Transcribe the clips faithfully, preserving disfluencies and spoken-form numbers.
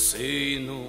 Сину,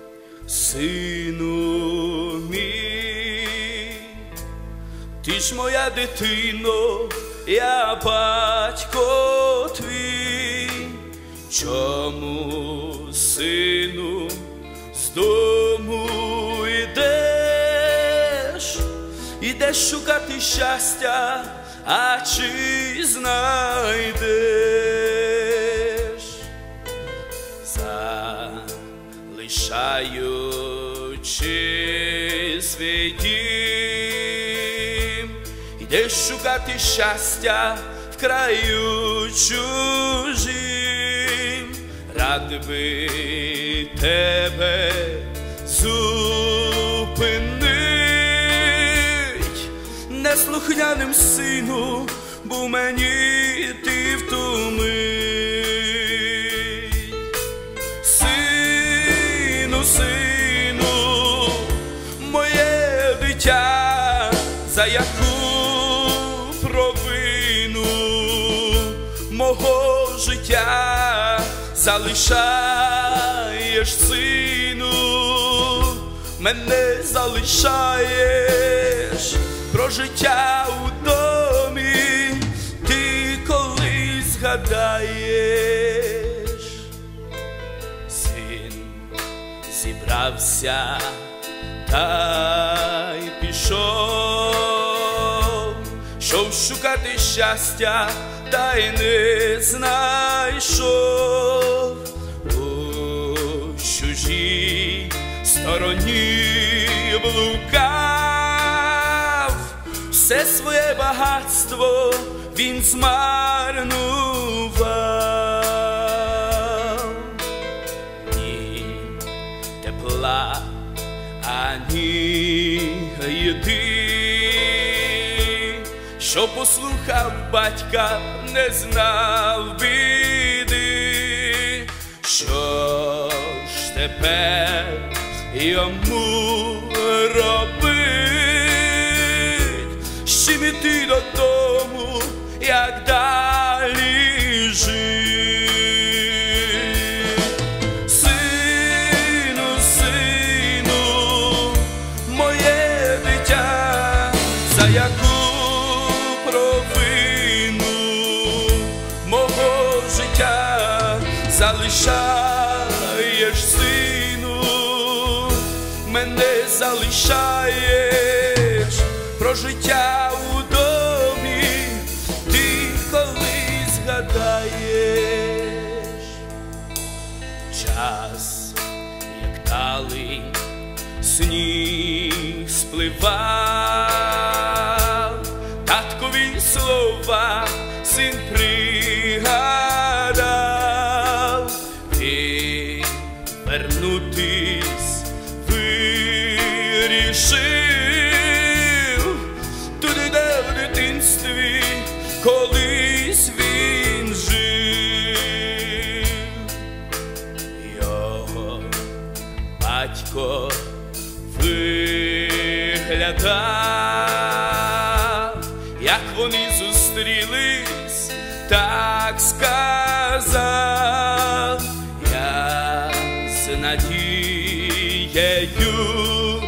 сину мій, ти ж моя дитино, я батько твій. Чому, сину, з дому йдеш? Ідеш шукати щастя, а чи знайдеш? Залишаючи свій дім, ідеш шукати щастя в краю чужим. Рад би тебе зупинить, неслухняним сину, був мені ти в ту мить. Сину, сину, моє дитя, за яку провину мого життя залишаєш, сину, мене залишаєш. Про життя у домі ти колись згадаєш. Син зібрався та й пішов, щоб шукати щастя, та й не знайшов. У чужій стороні блукав, все своє багатство він змарнував. Ні тепла, ані їди, що послухав батька, не знав біди. Що ж тепер йому робить? З чим іти додому, як далі жить? Сину, сину, моє дитя, за яку провину мого життя залишаєш, сину, мене залишаєш. Про життя у домі ти колись згадаєш. Час, як талий сніг, спливав, таткові слова син пригадав. Ти вернутись вирішив туди, де в дитинстві колись він жив. Його батько виглядав, як вони зустрілись, так сказав. Я з надією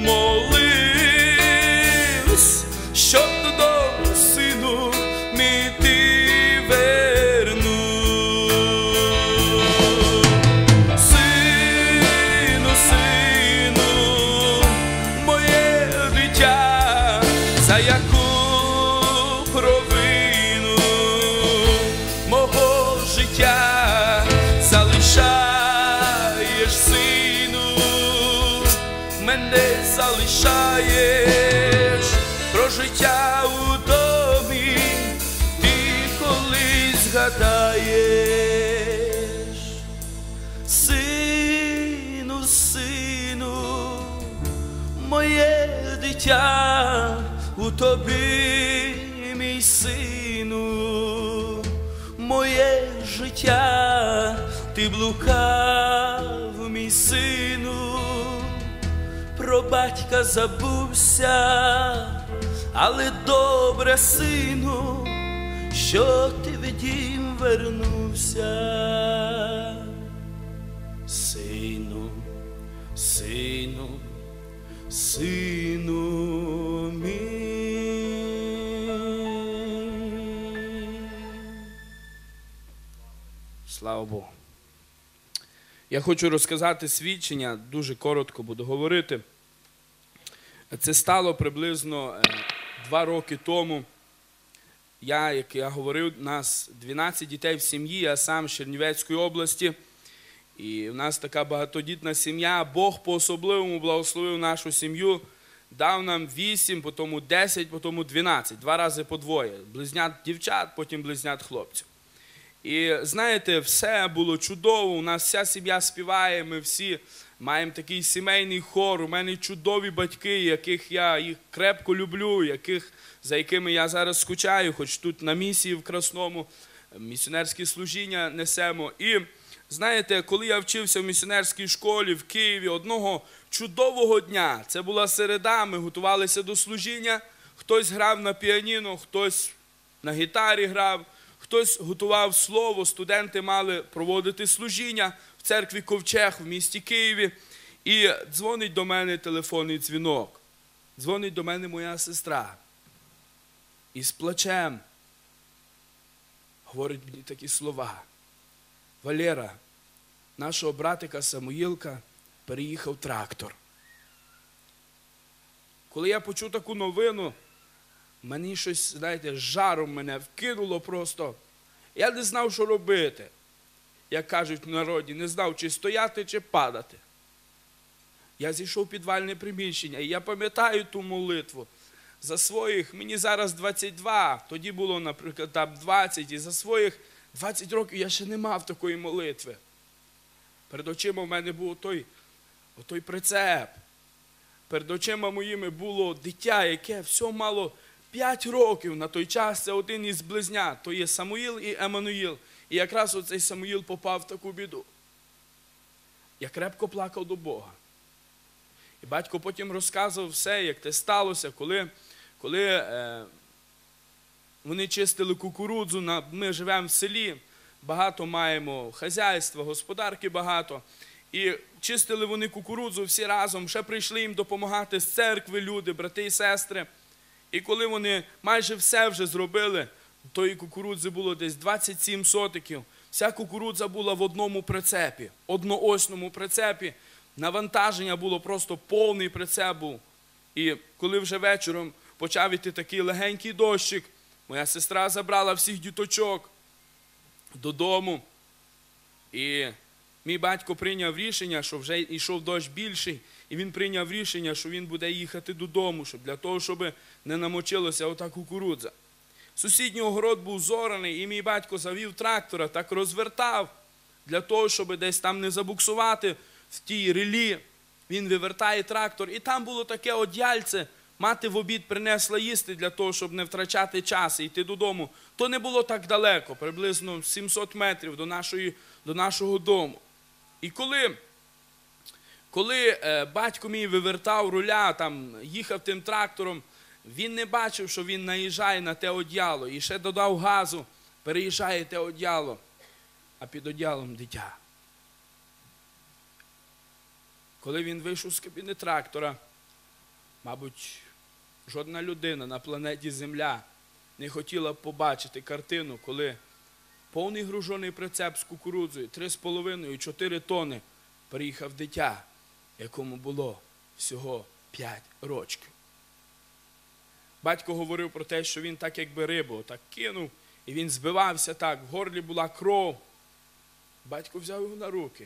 моливсь, щоб додому, сину, мій ти вернув. Сину, сину, моє дитя, за яку провину мого життя залишаєш, сину, мене залишаєш. Про життя у домі ти колись згадаєш. Сину, сину, моє дитя, у тобі, мій сину, моє життя ти блукав, мій сину. Про батька забувся, але добре, сину, що ти в дім вернувся. Син Слава Богу. Я хочу розказати свідчення, дуже коротко буду говорити. Це стало приблизно два роки тому. Я, як я говорив, у нас дванадцять дітей в сім'ї, я сам з Чернівецької області. І в нас така багатодітна сім'я. Бог по-особливому благословив нашу сім'ю. Дав нам вісім, потім десять, потім дванадцять. Два рази по двоє. Близнят дівчат, потім близнят хлопців. І знаєте, все було чудово. У нас вся сім'я співає, ми всі маємо такий сімейний хор. У мене чудові батьки, яких я їх крепко люблю, яких, за якими я зараз скучаю, хоч тут на місії в Красному, місіонерське служіння несемо. І знаєте, коли я вчився в місіонерській школі в Києві, одного чудового дня, це була середа, ми готувалися до служіння, хтось грав на піаніно, хтось на гітарі грав, хтось готував слово, студенти мали проводити служіння в церкві Ковчег в місті Києві. І дзвонить до мене телефонний дзвінок. Дзвонить до мене моя сестра. І з плачем говорить мені такі слова. Валера, нашого братика Самуїлка переїхав трактор. Коли я почув таку новину, мені щось, знаєте, жаром мене вкинуло просто. Я не знав, що робити. Як кажуть в народі, не знав, чи стояти, чи падати. Я зійшов в підвальне приміщення, і я пам'ятаю ту молитву. За своїх, мені зараз двадцять два, тоді було, наприклад, там двадцять, і за своїх двадцять років я ще не мав такої молитви. Перед очима в мене був той, той прицеп. Перед очима моїми було дитя, яке все мало п'ять років. На той час це один із близнят. То є Самуїл і Еммануїл. І якраз оцей Самуїл попав в таку біду. Я крепко плакав до Бога. І батько потім розказував все, як те сталося, коли, коли е, вони чистили кукурудзу. На, ми живемо в селі, багато маємо хазяйства, господарки багато. І чистили вони кукурудзу всі разом, ще прийшли їм допомагати з церкви люди, брати і сестри. І коли вони майже все вже зробили, тої кукурудзи було десь двадцять сім сотиків. Вся кукурудза була в одному прицепі, одноосному прицепі. Навантаження було просто повний прицеп був. І коли вже вечором почав іти такий легенький дощик, моя сестра забрала всіх діточок додому. І мій батько прийняв рішення, що вже йшов дощ більший, і він прийняв рішення, що він буде їхати додому, щоб для того, щоб не намочилося ота кукурудза. Сусідній огород був зораний, і мій батько завів трактора, так розвертав, для того, щоб десь там не забуксувати в тій рілі. Він вивертає трактор, і там було таке одяльце, мати в обід принесла їсти для того, щоб не втрачати час і йти додому. То не було так далеко, приблизно сімсот метрів до, нашої, до нашого дому. І коли, коли е, батько мій вивертав руля, там, їхав тим трактором, він не бачив, що він наїжджає на те одіяло. І ще додав газу, переїжджає те одіяло, а під одіялом дитя. Коли він вийшов з кабіни трактора, мабуть, жодна людина на планеті Земля не хотіла побачити картину, коли повний гружений прицеп з кукурудзою, три з половиною, чотири тони, приїхав дитя, якому було всього п'ять рочків. Батько говорив про те, що він так якби рибу так кинув, і він збивався так, в горлі була кров. Батько взяв його на руки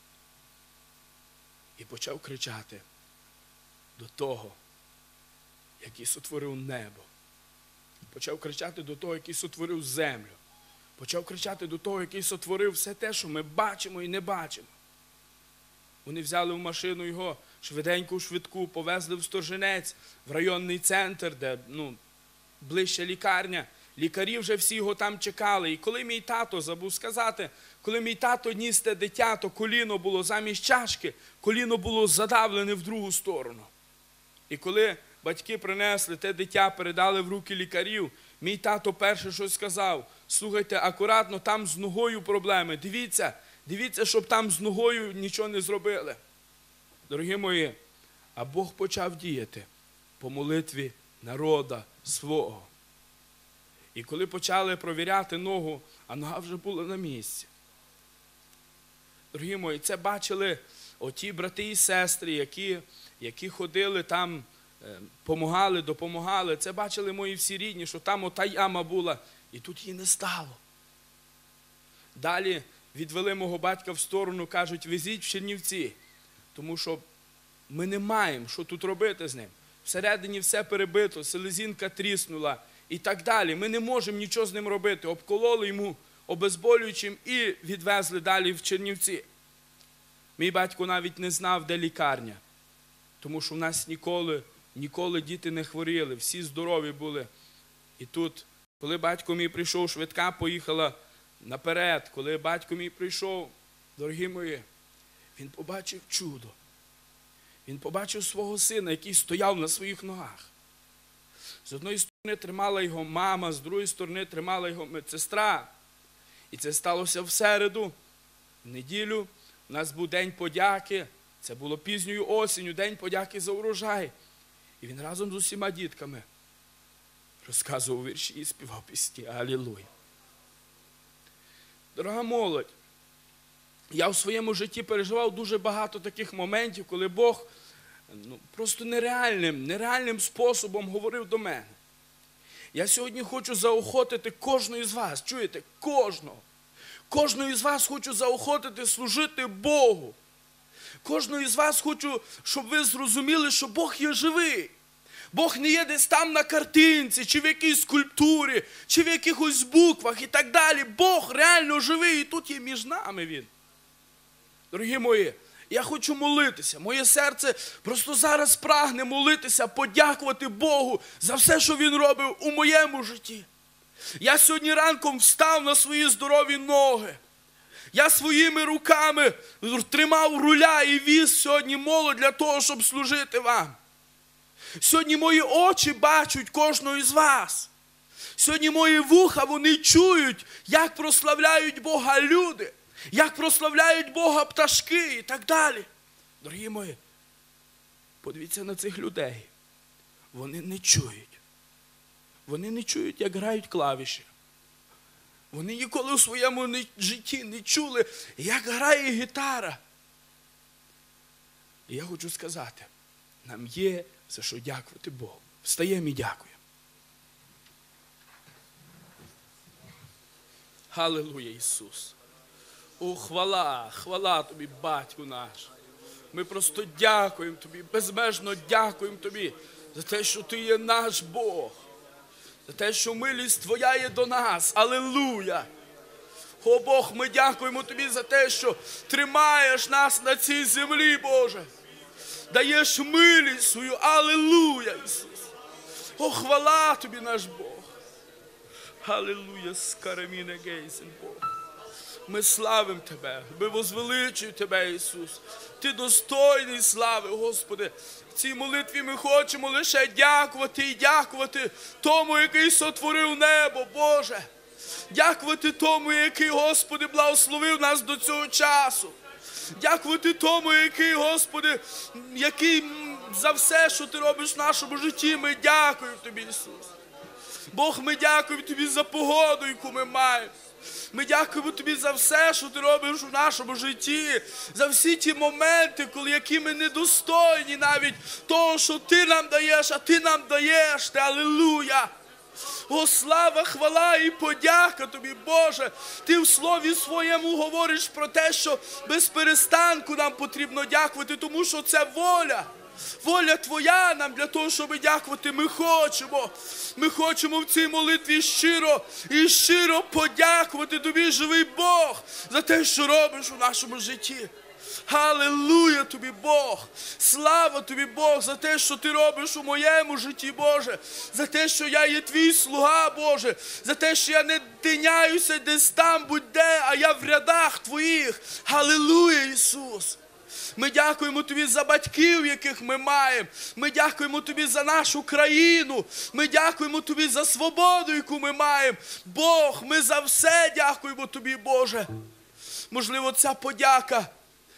і почав кричати до того, який сотворив небо. Почав кричати до того, який сотворив землю. Почав кричати до того, який сотворив все те, що ми бачимо і не бачимо. Вони взяли в машину його, швиденьку швидку, повезли в Сторжинець, в районний центр, де ну, ближча лікарня. Лікарі вже всі його там чекали. І коли мій тато, забув сказати, коли мій тато ніс те дитя, то коліно було замість чашки, коліно було задавлене в другу сторону. І коли батьки принесли те дитя, передали в руки лікарів, мій тато перше щось сказав: слухайте, акуратно, там з ногою проблеми, дивіться, дивіться, щоб там з ногою нічого не зробили. Дорогі мої, а Бог почав діяти по молитві народа свого. І коли почали провіряти ногу, а нога вже була на місці. Дорогі мої, це бачили оті брати і сестри, які, які ходили там, помагали, допомагали. Це бачили мої всі рідні, що там ота яма була, і тут її не стало. Далі відвели мого батька в сторону, кажуть, везіть в Чернівці, тому що ми не маємо, що тут робити з ним. Всередині все перебито, селезінка тріснула і так далі. Ми не можемо нічого з ним робити. Обкололи йому обезболюючим і відвезли далі в Чернівці. Мій батько навіть не знав, де лікарня, тому що в нас ніколи, ніколи діти не хворіли, всі здорові були. І тут, коли батько мій прийшов, швидка поїхала наперед. Коли батько мій прийшов, дорогі мої, він побачив чудо. Він побачив свого сина, який стояв на своїх ногах. З одної сторони тримала його мама, з другої сторони тримала його медсестра. І це сталося в середу, в неділю. У нас був День подяки, це було пізньою осінню, День подяки за урожай. І він разом з усіма дітками розказував вірші і співав пісні. Алілуя. Дорога молодь, я в своєму житті переживав дуже багато таких моментів, коли Бог ну, просто нереальним, нереальним способом говорив до мене. Я сьогодні хочу заохотити кожного з вас, чуєте, кожного. Кожного з вас хочу заохотити служити Богу. Кожного із вас хочу, щоб ви зрозуміли, що Бог є живий. Бог не є десь там на картинці, чи в якійсь скульптурі, чи в якихось буквах і так далі. Бог реально живий, і тут є між нами Він. Дорогі мої, я хочу молитися. Моє серце просто зараз прагне молитися, подякувати Богу за все, що Він робив у моєму житті. Я сьогодні ранком встав на свої здорові ноги. Я своїми руками тримав руля і віз сьогодні молодь для того, щоб служити вам. Сьогодні мої очі бачать кожного із вас. Сьогодні мої вуха, вони чують, як прославляють Бога люди, як прославляють Бога пташки і так далі. Дорогі мої, подивіться на цих людей. Вони не чують. Вони не чують, як грають клавіші. Вони ніколи у своєму житті не чули, як грає гітара. І я хочу сказати, нам є за що дякувати Богу. Встаємо і дякуємо. Алілуя, Ісус. О, хвала, хвала Тобі, Батьку наш. Ми просто дякуємо Тобі, безмежно дякуємо Тобі за те, що Ти є наш Бог. За те, що милість Твоя є до нас. Алілуя! О Бог, ми дякуємо Тобі за те, що тримаєш нас на цій землі, Боже. Даєш милість свою. Алілуя, Ісус! О, хвала Тобі, наш Бог! Алілуя, скараміне гейсен, Бог! Ми славимо Тебе, ми возвеличуємо Тебе, Ісус. Ти достойний слави, Господи. В цій молитві ми хочемо лише дякувати і дякувати тому, який сотворив небо, Боже. Дякувати тому, який, Господи, благословив нас до цього часу. Дякувати тому, який, Господи, який за все, що Ти робиш в нашому житті, ми дякуємо Тобі, Ісус. Бог, ми дякуємо Тобі за погоду, яку ми маємо. Ми дякуємо Тобі за все, що Ти робиш у нашому житті, за всі ті моменти, коли які ми недостойні навіть того, що Ти нам даєш, а Ти нам даєш. Алілуя! О, слава, хвала і подяка Тобі, Боже! Ти в Слові Своєму говориш про те, що без перестанку нам потрібно дякувати, тому що це воля. Воля Твоя нам для того, щоб дякувати, ми хочемо. Ми хочемо в цій молитві щиро і щиро подякувати Тобі, живий Бог, за те, що робиш у нашому житті. Алілуя Тобі, Бог! Слава Тобі, Бог, за те, що Ти робиш у моєму житті, Боже! За те, що я є Твій слуга, Боже! За те, що я не тиняюся десь там, будь-де, а я в рядах Твоїх! Алілуя, Ісус! Ми дякуємо Тобі за батьків, яких ми маємо. Ми дякуємо Тобі за нашу країну. Ми дякуємо Тобі за свободу, яку ми маємо. Бог, ми за все дякуємо Тобі, Боже. Можливо, ця подяка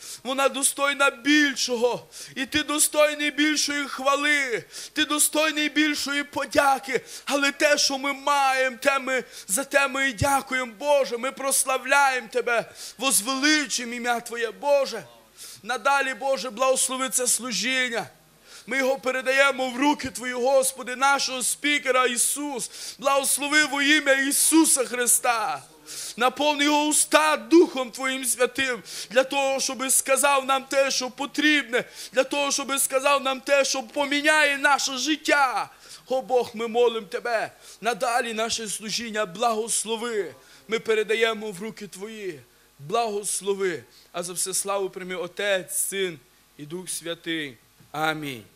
Вона достойна більшого. І ти достойний більшої хвали. Ти достойний більшої подяки. Але те, що ми маємо, те ми, за те ми і дякуємо, Боже. Ми прославляємо Тебе, возвеличуємо ім'я Твоє, Боже. Надалі, Боже, благослови це служіння. Ми його передаємо в руки Твої, Господи, нашого спікера Ісус. Благослови во ім'я Ісуса Христа. Наповни його уста Духом Твоїм Святим, для того, щоб сказав нам те, що потрібне, для того, щоб сказав нам те, що поміняє наше життя. О Бог, ми молимо Тебе, надалі наше служіння благослови. Ми передаємо в руки Твої. Благослови. А за все славу прийми Отець, Син і Дух Святий. Амінь.